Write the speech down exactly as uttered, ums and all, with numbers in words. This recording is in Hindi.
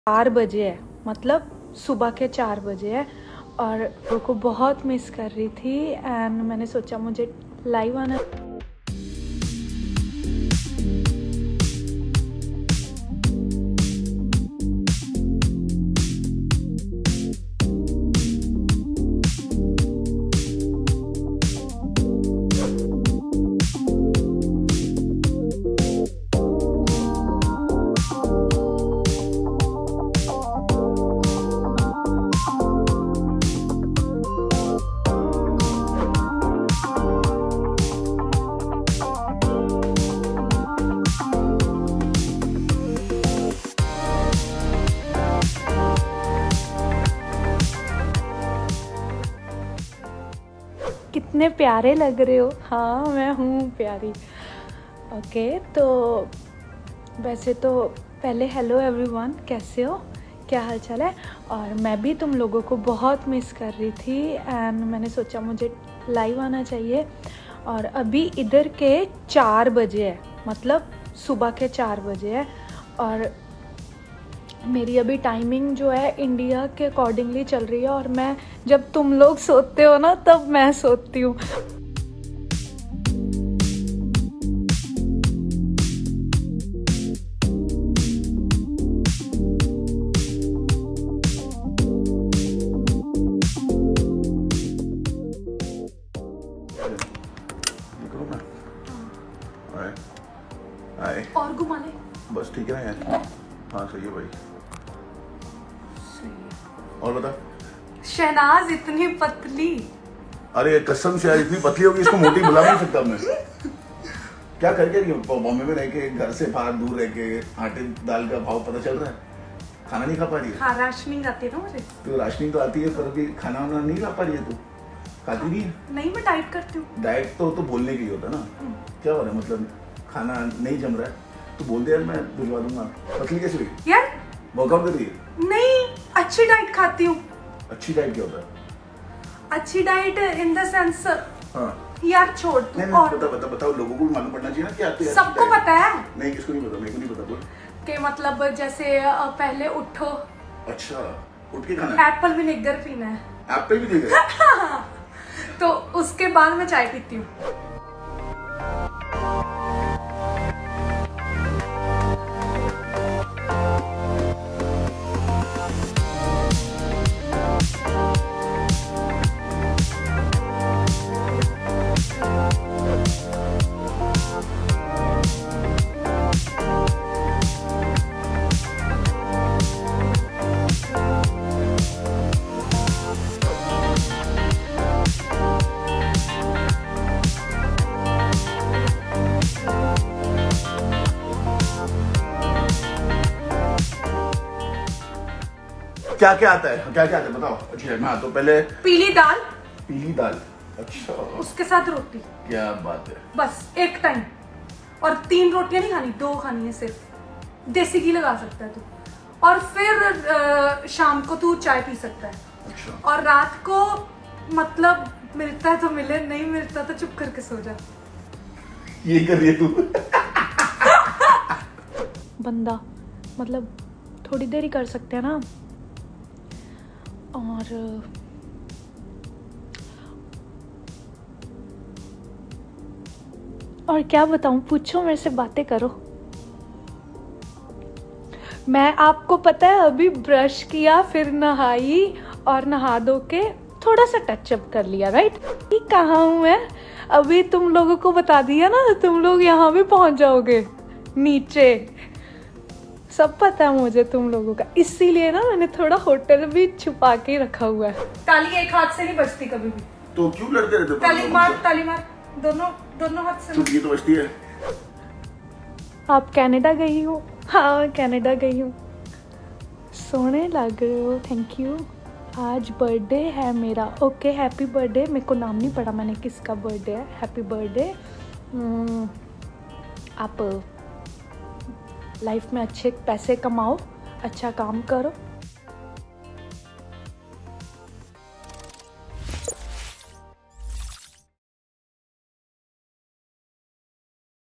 चार बजे है, मतलब सुबह के चार बजे है और उनको बहुत मिस कर रही थी एंड मैंने सोचा मुझे लाइव आना। कितने प्यारे लग रहे हो। हाँ मैं हूँ प्यारी। ओके तो वैसे तो पहले हेलो एवरीवन, कैसे हो, क्या हाल चाल है। और मैं भी तुम लोगों को बहुत मिस कर रही थी एंड मैंने सोचा मुझे लाइव आना चाहिए। और अभी इधर के चार बजे है, मतलब सुबह के चार बजे है और मेरी अभी टाइमिंग जो है इंडिया के अकॉर्डिंगली चल रही है और मैं जब तुम लोग सोते हो ना तब मैं सोती हूँ। और घुमा ले बस, ठीक है ना यार। हाँ सही है भाई। और बता। शहनाज इतनी पतली। अरे कसम से यार, इतनी पतली होगी इसको मोटी बुला नहीं सकता मैं। क्या करके रही हो बॉम्बे में रह के, घर से बाहर दूर रह के, आटे दाल का भाव पता चल रहा है, खाना नहीं खा पा रही है। हाँ राशनिंग आती है ना मुझे। तो राशनिंग तो आती है पर अभी खाना वाना नहीं खा पा रही है। तू खाती नहीं है? नहीं मैं डाइट करती हूँ। डाइट तो तो बोलने की होता ना। क्या हो रहा है, मतलब खाना नहीं जम रहा है तो बोल दे यार, मैं भिजवा दूंगा। पतली कैसे हुई यार? वर्कआउट कर रही है? नहीं, अच्छी डाइट खाती हूँ। अच्छी डाइट क्या होता है? अच्छी डाइट इन द सेंस, हाँ यार छोड़ तू। नहीं, और बता बता बताओ, लोगों को भी मालूम पड़ना चाहिए ना क्या आती है। सबको पता है। नहीं किसको नहीं पता, मेरे को नहीं पता। बोल कि मतलब जैसे पहले उठो, अच्छा उठ के खाना है, एप्पल विनेगर पीना है। एप्पल विनेगर तो उसके बाद मैं चाय पीती हूँ। क्या क्या आता है, क्या क्या आता है बताओ। अच्छा हाँ, तो पहले पीली दाल। पीली दाल, अच्छा उसके साथ रोटी। क्या बात है। बस एक टाइम, और तीन रोटियां नहीं खानी, दो खानी है सिर्फ। देसी घी लगा सकता है तू। और फिर आ, शाम को तू चाय पी सकता है। अच्छा। और रात को मतलब मिलता है तो मिले, नहीं मिलता तो चुप करके सो जा। ये कर रही है तू बंदा मतलब थोड़ी देर ही कर सकते हैं ना। और और क्या बताऊं, पूछो मेरे से, बातें करो। मैं आपको पता है अभी ब्रश किया, फिर नहाई और नहा धो के थोड़ा सा टचअप कर लिया, राइट। कहाँ हूँ मैं अभी, तुम लोगों को बता दिया ना, तुम लोग यहाँ भी पहुंच जाओगे नीचे। सब पता है मुझे तुम लोगों का, इसीलिए ना मैंने थोड़ा होटल भी छुपा के रखा हुआ है। ताली एक हाथ से नहीं बजती कभी भी। तो क्यों लड़ते रहते हो? ताली मार, ताली मार, दोनों दोनों हाथ से। चुटकी तो बजती है। आप कनाडा गई हो? हाँ कनाडा गई हूँ। सोने लग रहे हो, थैंक यू। आज बर्थडे है मेरा। Okay happy birthday. मेरे को नाम नहीं पड़ा मैंने किसका बर्थडे है। Happy birthday. आप लाइफ में अच्छे पैसे कमाओ, अच्छा काम करो,